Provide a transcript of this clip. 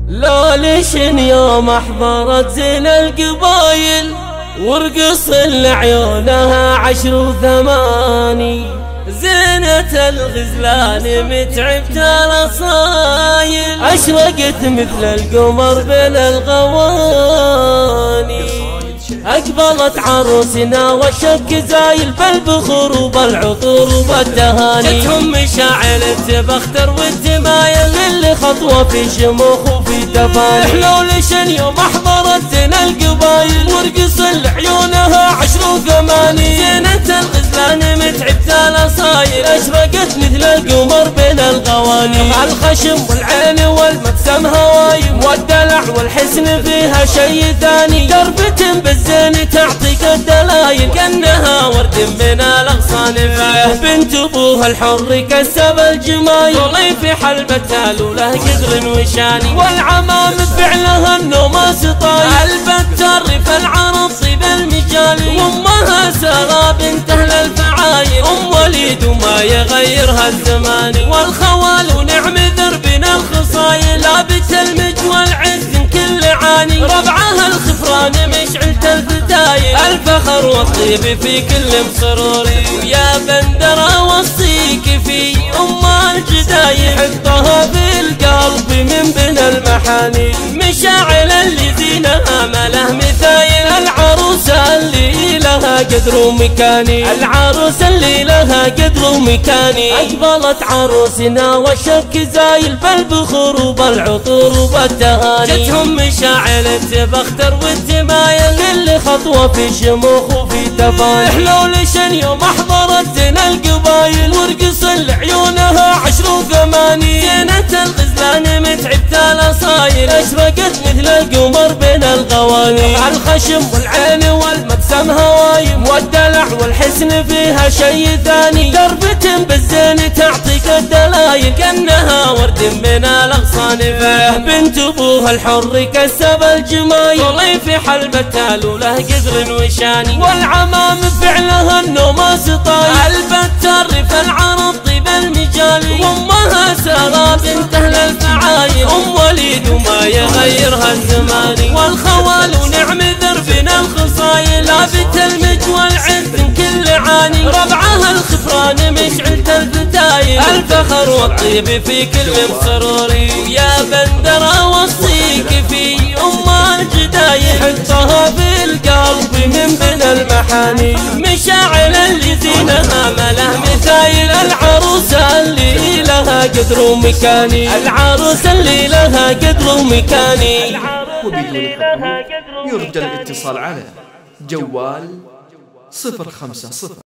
لو ليشن يوم احضرت زين القبايل ورقص لعيونها 10 و8 زينة الغزلان متعبت الاصايل اشرقت مثل القمر بين الغواني اقبلت عروسنا والشك زايل بالبخور وبالعطور وبالتهاني جتهم مشاعل تبختر والتمايل للي خطوة في شموخ وفي تفاني حلو ليشن يوم احضرت زين القبايل ورقص لعيونها 10 و8 زينة الغزلان متعبت الاصايل اشرقت مثل القمر بين الغواني الخشم والعين والمبسم هوايم والدلع والحسن فيها شي ثاني دربة بالزين تعطيك الدلايل كأنها ورد من الاغصان فيه بنت ابوها الحر كسب الجمايل طلي في حلبتها لوله قدر وشاني والعمام بفعلها النوم سطايل البتر في العرض صيب المجالي وامها سرى بنت اهل الفعايل ام وليد وما يغيرها الزمان والخوال ونعم دربنا الخصايل لابت المج والعز كل عاني ربعها الخفران مشعلة الفتايل الفخر والطيب في كل مسروري ويا بندر اوصيك في ام الجدايل حطها في القلب من بين المحاني مشاعل اللي زينها مله مثايل العروسة اللي لها قدر ومكاني العروسة اللي لها قدر ومكاني اقبلت عروسنا والشك زايل بالبخور وبالعطور وبالتهاني جتهم مشاعل تبختر والتمايل للي خطوة في شموخ وفي تفاني حلو ليشن يوم احضرت زين القبايل ورقص لعيونها 10 و8 زينة الغزلان متعبت الاصايل اشرقت مثل القمر بين الغواني الخشم والعين والمبسم هوايم والدلع والحسن فيها شي ثاني دربة بالزين تعطيك الدلايل كأنها ورد من الاغصان فيه بنت ابوها الحر كسب الجمايل طلي في حلبتها لوله قدر وشاني والعمام بفعلها النوم سطايل البتر في العرض طيب المجالي وامها سرى بنت اهل الفعايل ام وليد وما يغيرها الزمان والخوال ونعم دربنا الخصايل لابت المج والعز كل عاني ربعها الخفران مشعلة الفتايل الفخر والطيب في كل مسروري ويا بندر اوصيك في ام الجدايل حطها في القلب من بين المحاني مشاعل اللي زينها مله مثايل العروسة اللي لها قدر ومكاني العروسة اللي لها قدر ومكاني وبدون حضور يرجى الاتصال على جوال 050